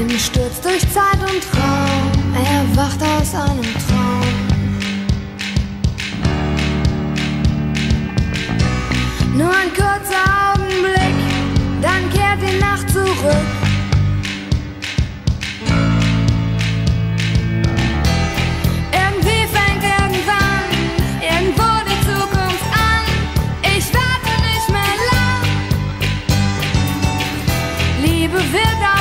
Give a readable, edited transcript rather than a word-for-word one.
stürzt durch Zeit und Raum, er wacht aus einem Traum. Nur ein kurzer Augenblick, dann kehrt die Nacht zurück. Irgendwie fängt irgendwann irgendwo die Zukunft an. Ich warte nicht mehr lang. Liebe wird